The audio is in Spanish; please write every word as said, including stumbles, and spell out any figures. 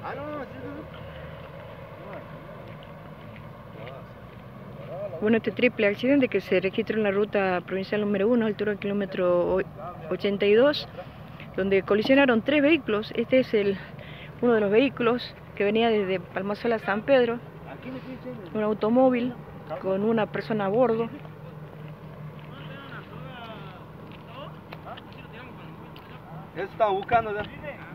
Ah, no, no, sí, no. Bueno, este triple accidente que se registró en la ruta provincial número uno, altura del kilómetro ochenta y dos, donde colisionaron tres vehículos. Este es el uno de los vehículos que venía desde Palmasola a San Pedro, un automóvil con una persona a bordo. Eso estaba buscando ya.